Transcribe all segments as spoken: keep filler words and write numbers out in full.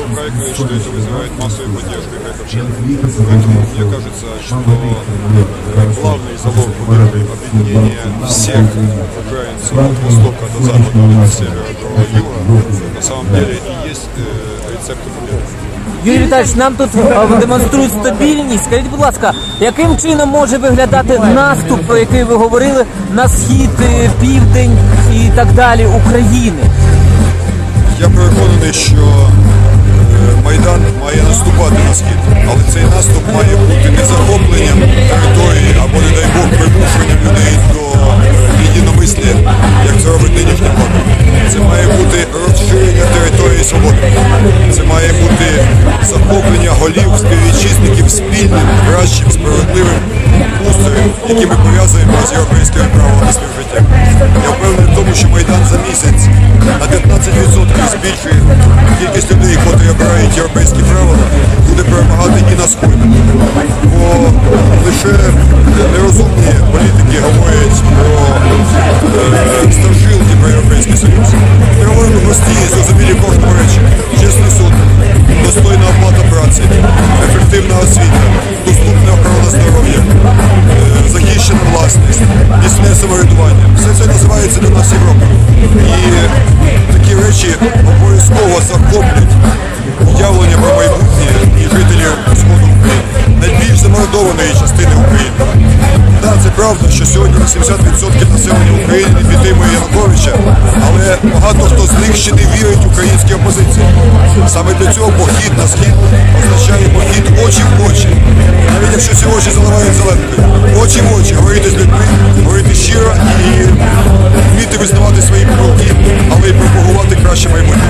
проект, что это вызывает массовую поддержку и Харьковчан. Поэтому мне кажется, что главный залог объединения всех украинцев от востока до запада, от севера до юга, на самом деле и есть рецепт победы. Юрій Віталійович, нам тут демонструють стабільність. Скажіть, будь ласка, яким чином може виглядати наступ, про який ви говорили, на схід, південь і так далі України? Я переконаний, що Майдан має наступати на схід, але цей наступ має бути не захопленням території або, не дай Бог, примушенням людей до єдиномислі, як це робить нинішня влада. Це має бути розширення території свободи. Це має бути захоплення голів, співвітчизників спільним, кращим, справедливим устроєм, який ми пов'язуємо з європейськими правилами співжиття. Я впевнений в тому, що Майдан за місяць на п'ятнадцять відсотків збільшує кількість людей, котрі обирають європейські правила, буде перемагати і на сході. Бо лише нерозумні політики говорять про е, страшилки про Європейський Союз. Ми говоримо прості, зрозумілі кожному речі. Чесний суд, достойна оплата праці, ефективна освіта, доступна охорона здоров'я, е, захищена власність, міцне самоврядування. Все це називається для нас Європа. І такі речі обов'язково захоплять уявлення про майбутнє і жителів Сходу України, найбільш замордованої частини України. Так, це правда, що сьогодні вісімдесят відсотків населення України не підтримує Януковича, але багато хто з них ще не вірить українській опозиції. Саме для цього похід на схід означає похід очі в очі. Навіть якщо ці очі заливають зеленкою. Очі в очі, говорити з людьми, говорити щиро і вміти визнавати свої помилки, але й пропагувати краще майбутнє.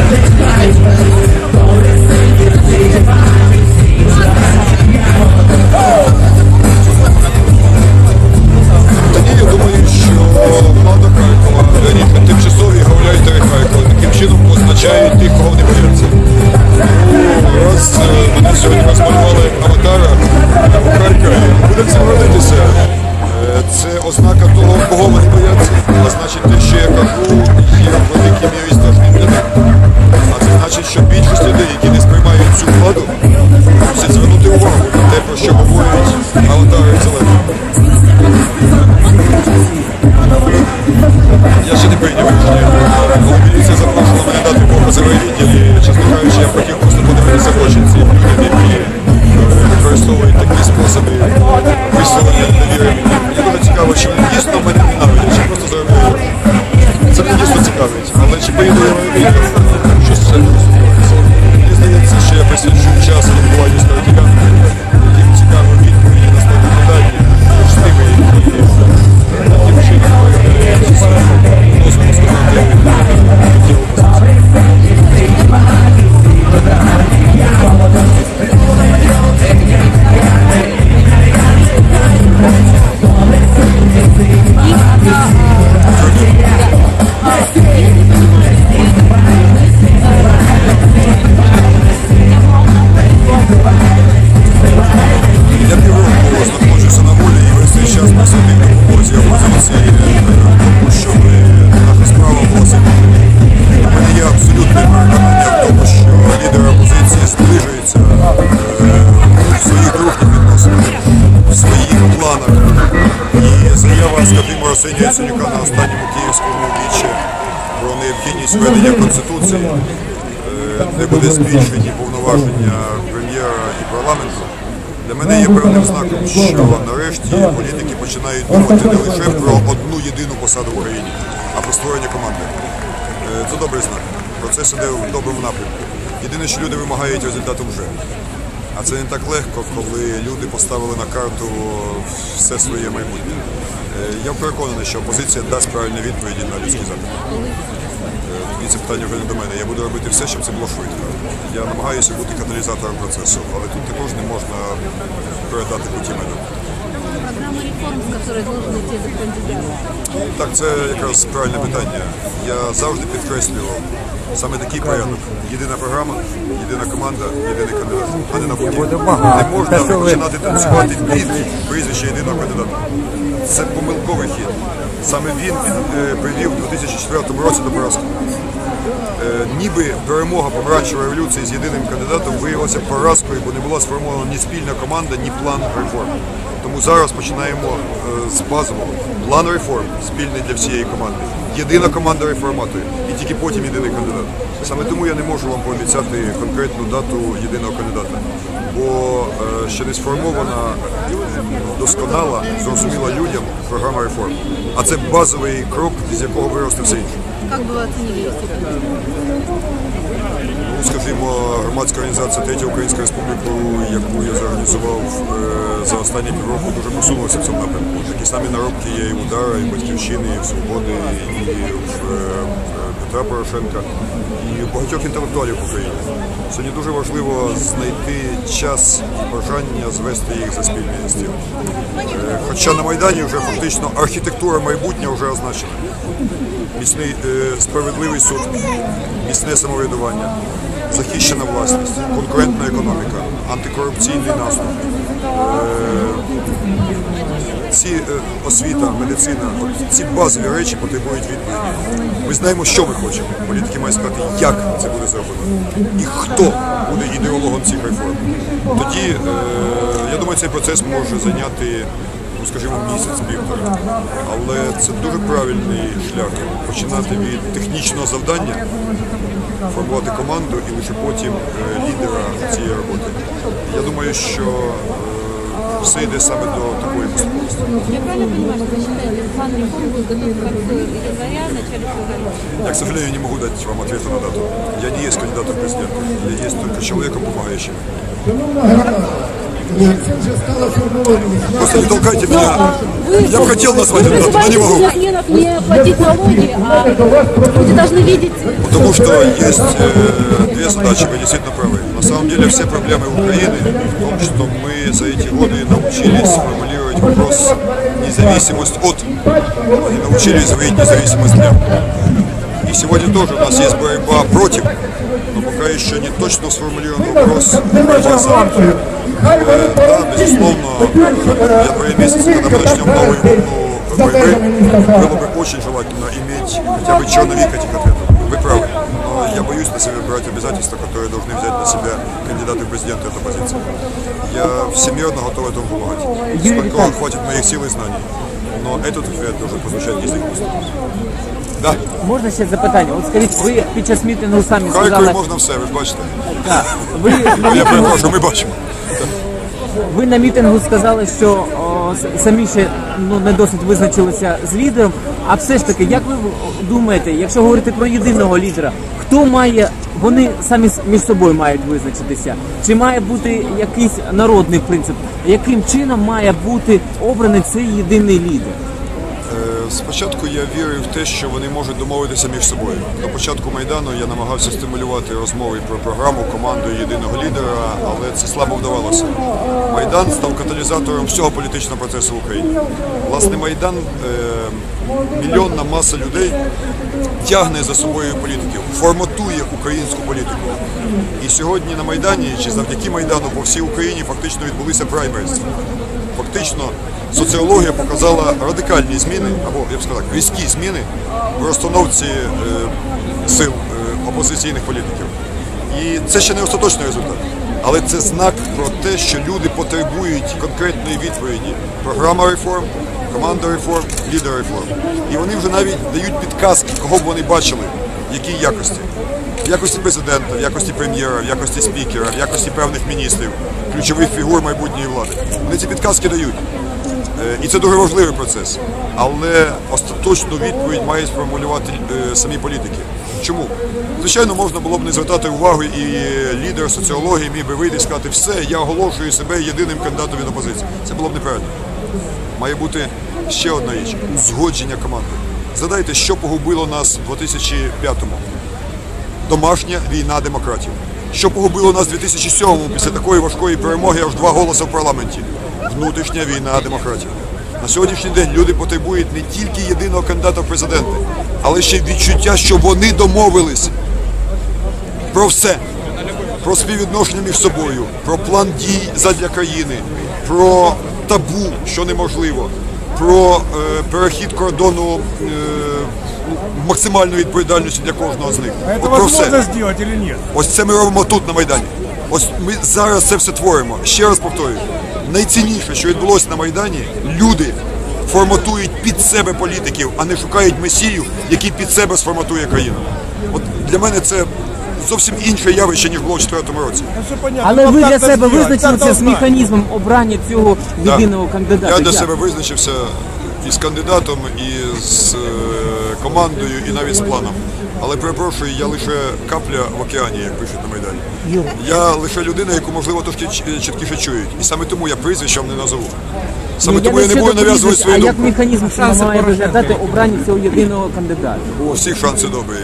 Тоді я думаю, що влада Харкова, Леонід, тимчасові гауляйтери Харкова таким чином позначають тих, кого вони бояться. Ну, раз мене сьогодні розмалювали аватара у Харкові, будемо цим гордитися. Це ознака того, кого вони бояться. А значить, те, що я кажу, є в великій мірі страшним для них. А це значить, що більшість людей, які не сприймають цю владу, мусять звернути увагу на те, про що говорять аватари зелені. Я ще не прийняв рішення. Коли міліція запрошувала мене дати показовий відділ, і, чесно кажучи, я хотів просто подивитися в очі цих людей, які використовують такі способи висловлення недовіри. Мені дуже цікаво, чи вони дійсно мене ненавидять, чи просто заробляють. Це мене дійсно цікавить. Але чи поїду я в відео, щось це не розуміється. Мені здається, що я присвячу час відбуванню з картиками, яким цікаво відповіді на складні питання, з тими, які таким чином носимо сказати хотів опозицію. Я півроку знаходжуся на волі і весь цей час присвятив допомозі опозиції, тому що наша справа була сильна. У мене є абсолютне переконання в тому, що лідер опозиції зближується в своїх дружніх відносинах, в своїх планах. І заява Скотима Арсенія Яценюка на останньому київському вічі про необхідність введення Конституції, де буде збільшені повноваження прем'єра і парламенту, для мене є певним знаком, що нарешті політики починають думати не лише про одну єдину посаду в Україні, а про створення команди. Це добрий знак. Процес іде в доброму напрямку. Єдине, що люди вимагають результату вже. А це не так легко, коли люди поставили на карту все своє майбутнє. Я переконаний, що опозиція дасть правильні відповіді на людські запити. Тоді це питання вже не до мене. Я буду робити все, щоб це було швидко. Я намагаюся бути каталізатором процесу, але тут також не можна передати путі мене. Програма реформ, з якої повинні йти за кандидата? Так, це якраз правильне питання. Я завжди підкреслював саме такий порядок. Єдина програма, єдина команда, єдиний кандидат, а не навпаки. Не можна починати танцювати під прізвище єдиного кандидата. Це помилковий хід. Саме він привів у дві тисячі четвертому році до поразки. е, ніби перемога помаранчевої революції з єдиним кандидатом виявилася поразкою, бо не була сформована ні спільна команда, ні план реформ. Тому зараз починаємо е, з базового. План реформ спільний для всієї команди. Єдина команда реформаторів і тільки потім єдиний кандидат. Саме тому я не можу вам пообіцяти конкретну дату єдиного кандидата, бо е, ще не сформована досконала, зрозуміла людям програма реформ. А це базовий крок, з якого виросте все інше. Как бы вы оценили ее степень? Ну, скажімо, громадська організація Третя Українська Республіка, яку я зорганізував е, за останні півроку, дуже просунулася в цьому напрямку. Такі самі наробки є і в Удара, і в Батьківщини, і в Свободи, і в е, Петра Порошенка, і в багатьох інтелектуалів України. Сьогодні дуже важливо знайти час і бажання звести їх за спільний стіл. Е, хоча на Майдані вже фактично архітектура майбутнього вже означена. Міцний е, справедливий суд, міцне самоврядування, захищена власність, конкурентна економіка, антикорупційний наступ, е, ці е, освіта, медицина, от ці базові речі потребують відповіді. Ми знаємо, що ми хочемо. Політики мають сказати, як це буде зроблено і хто буде ідеологом цих реформ. Тоді, е, я думаю, цей процес може зайняти, ну, скажімо, місяць-півтора. Але це дуже правильний шлях. Починати від технічного завдання, формувати команду і лише потім е, лідера цієї роботи. Я думаю, що е, все йде саме до такої поступовості. Я правильно понимаю, что вы считаете, план реформ будет готов к концу января, начале февраля? Я, к сожалению, не могу дать вам ответа на дату. Я не есть кандидатом в президенты. Я есть только человеком, помогающим. Просто не толкайте меня. Я бы хотел назвать эту дату, но не могу. Членов не платить налоги, а люди должны видеть. Потому что есть э, две задачи, вы действительно правы. На самом деле все проблемы Украины в том, что мы за эти годы научились формулировать вопрос независимость от и научились говорить независимость для. И сегодня тоже у нас есть борьба против, но пока еще не точно сформулирован вопрос борьба за. Э, да, безусловно, я двое месяца, когда мы начнем новую волну борьбы, было бы очень желательно иметь хотя бы черновик этих ответов. Вы правы, но я боюсь на себя брать обязательства, которые должны взять на себя кандидаты в президенты этой оппозиции. Я всемирно готов этому помогать, сколько хватит моих сил и знаний. Но этот ответ должен прозвучать не устно. Да. Можна ще запитання? От скажіть, ви під час мітингу самі В Харкові сказали... можна все, ви ж бачите. Так, ви, на Я мітингу, перепрошую, ми бачимо. ви на мітингу сказали, що о, с- самі ще ну, не досить визначилися з лідером. А все ж таки, як ви думаєте, якщо говорити про єдиного лідера, хто має, вони самі с- між собою мають визначитися? Чи має бути якийсь народний принцип? Яким чином має бути обраний цей єдиний лідер? Е, Спочатку я вірив в те, що вони можуть домовитися між собою. До початку Майдану я намагався стимулювати розмови про програму, команду єдиного лідера, але це слабо вдавалося. Майдан став каталізатором всього політичного процесу в Україні. Власне, Майдан, е, мільйонна маса людей тягне за собою політиків, форматує українську політику. І сьогодні на Майдані, чи завдяки Майдану, по всій Україні фактично відбулися праймерізи. Фактично, соціологія показала радикальні зміни, або, я б сказав, різкі зміни в розстановці е, сил е, опозиційних політиків. І це ще не остаточний результат, але це знак про те, що люди потребують конкретної відповіді. Програма реформ, команда реформ, лідер реформ. І вони вже навіть дають підказки, кого б вони бачили, в якій якості. В якості президента, в якості прем'єра, в якості спікера, в якості певних міністрів, ключових фігур майбутньої влади. Вони ці підказки дають. Е, І це дуже важливий процес. Але остаточну відповідь мають сформулювати е, самі політики. Чому? Звичайно, можна було б не звертати увагу, і лідер соціології міг би вийти і сказати, все, я оголошую себе єдиним кандидатом від опозиції. Це було б неправильно. Має бути ще одна річ – узгодження команди. Згадайте, що погубило нас у дві тисячі п'ятому? Домашня війна демократів. Що погубило нас у дві тисячі сьомому після такої важкої перемоги аж два голоси в парламенті? Внутрішня війна демократів. На сьогоднішній день люди потребують не тільки єдиного кандидата в президенти, але ще й відчуття, що вони домовились про все. Про співвідношення між собою, про план дій задля країни, про табу, що неможливо. про е, перехід кордону е, ну, максимальної відповідальності для кожного з них. А это От про возможно все. сделать или нет? Ось це ми робимо тут, на Майдані. Ось ми зараз це все творимо. Ще раз повторюю, найцінніше, що відбулося на Майдані, люди форматують під себе політиків, а не шукають месію, який під себе сформатує країну. От для мене це зовсім інше явище, ніж було у четвертому році. Ну, все понятно. Але Ну, ви как для это себе сделать? визначилися Как з узнать? механізмом обрання цього єдиного кандидата? Я для Як? себе визначився і з кандидатом, і з е, командою, і навіть з планом. Але перепрошую, я лише капля в океані, як пишуть на Майдані. Я лише людина, яку, можливо, трошки ч- чіткіше чують. І саме тому я прізвища вам не назову. Саме Ні, тому я не щодо буду нав'язувати прізвищ, свою А як думку. механізм саме має виглядати обрання цього єдиного кандидата? У всіх шанси добрі.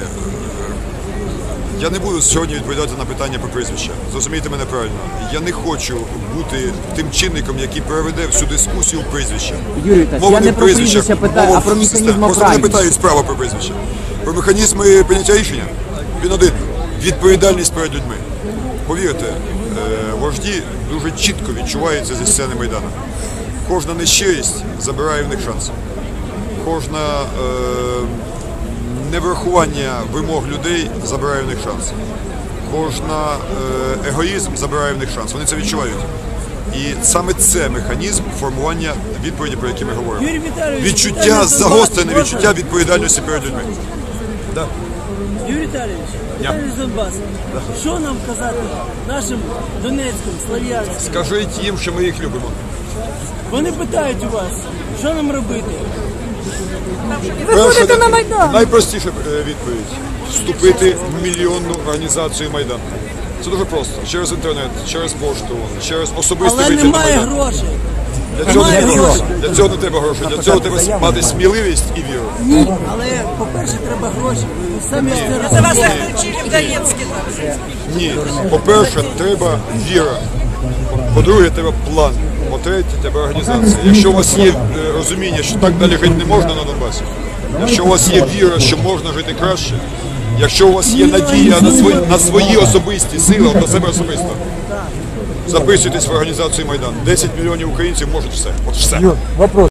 Я не буду сьогодні відповідати на питання про прізвища. Зрозумійте мене правильно. Я не хочу бути тим чинником, який переведе всю дискусію в прізвища. Юрій Віталійович, Мова я не про прізвища, прізвища питаю, мова а про в системі. механізм Просто мене обрання. питають справа про прізвища. Про механізми прийняття рішення. Він один. Відповідальність перед людьми. Повірте, е, вожді дуже чітко відчуваються зі сцени Майдану. Кожна нещирість забирає в них шанс. Кожна е, неврахування вимог людей забирає в них шанс. Кожна е, егоїзм забирає в них шанс. Вони це відчувають. І саме це механізм формування відповіді, про які ми говоримо. Юрій Віталійович, Відчуття, питання загострене Донбасу відчуття відповідальності перед людьми. Да. Юрій Віталійович, Віталій з Донбасу. Що нам казати нашим Донецьким, Слов'янським? Скажіть їм, що ми їх любимо. Вони питають у вас, що нам робити? Виходите на Майдан. Найпростіша е, відповідь – вступити в мільйонну організацію Майдан. Це дуже просто. Через інтернет, через пошту, через особистий Але вихід на немає Майдан. грошей. Для цього, не немає треба, грошей. для цього не треба грошей. Для цього треба мати сміливість і віру. Ні, але, по-перше, треба гроші. Ви самі ж це Это вас розумієте. так научили в Донецке. Ні. По-перше, треба віра. По-друге, треба план. По-третє, треба організація. Якщо у вас є е, розуміння, що так далі жити не можна на Донбасі, якщо у вас є віра, що можна жити краще, якщо у вас є надія на свої, на свої особисті сили, на себе особисто, записуйтесь в організацію Майдан. десять мільйонів українців можуть все. От все.